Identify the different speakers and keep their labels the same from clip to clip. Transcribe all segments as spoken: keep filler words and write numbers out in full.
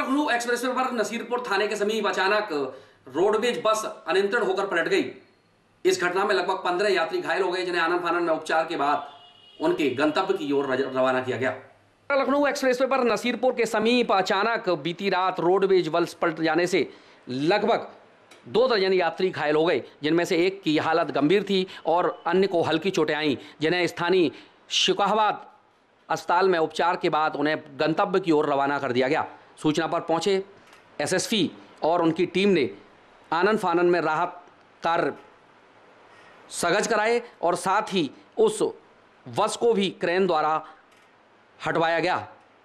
Speaker 1: Lucknow expressway पर नसीरपुर थाने के समीप अचानक रोडवेज बस अनियंत्रित होकर पलट गई। इस घटना में लगभग पंद्रह यात्री घायल हो गए, जिन्हें आनन फानन में उपचार के बाद उनके गंतव्य की ओर रवाना किया गया। लखनऊ एक्सप्रेसवे पर नसीरपुर के समीप अचानक बीती रात रोडवेज बस पलट जाने से लगभग दो दर्जन यात्री घायल हो गए, जिनमें से एक की हालत गंभीर थी और अन्य को हल्की चोटें आईं, जिन्हें स्थानीय शिकाबाद अस्पताल में उपचार के बाद उन्हें गंतव्य की ओर रवाना कर दिया गया। सूचना पर पहुंचे एसएसपी और उनकी टीम ने आनन फानन में राहत कार्य सघज कराए और साथ ही उस बस को भी क्रेन द्वारा हटवाया गया।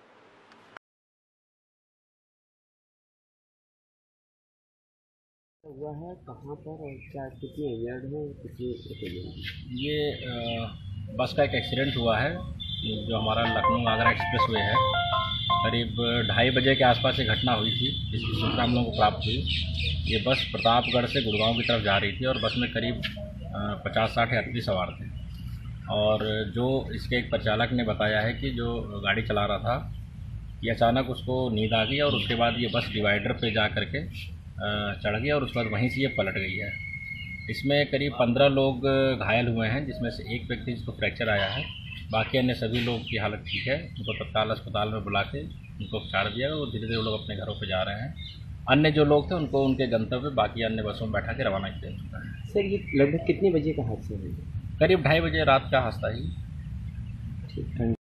Speaker 2: हुआ है कहाँ पर और क्या कितनी इंजर्ड है कितनी?
Speaker 3: ये आ, बस का एक एक्सीडेंट हुआ है जो हमारा लखनऊ आगरा एक्सप्रेसवे है। करीब ढाई बजे के आसपास ये घटना हुई थी, जिसकी सूचना हम लोगों को प्राप्त हुई। ये बस प्रतापगढ़ से गुड़गांव की तरफ जा रही थी और बस में करीब पचास साठ यात्री सवार थे। और जो इसके एक परिचालक ने बताया है कि जो गाड़ी चला रहा था, ये अचानक उसको नींद आ गई और उसके बाद ये बस डिवाइडर पे जा करके चढ़ गया और उसके बाद वहीं से ये पलट गई है। इसमें करीब पंद्रह लोग घायल हुए हैं, जिसमें से एक व्यक्ति जिसको फ्रैक्चर आया है। बाकी अन्य सभी लोग की हालत ठीक है। उनको तत्काल अस्पताल में बुला के उनको उपचार दिया गया और धीरे धीरे लोग अपने घरों पे जा रहे हैं। अन्य जो लोग थे उनको उनके गंतव्य बाकी अन्य बसों में बैठा के रवाना किया जा चुका है।
Speaker 2: सर ये लगभग कितने बजे का हादसा है?
Speaker 3: करीब ढाई बजे रात का हादसा ही।
Speaker 2: ठीक है।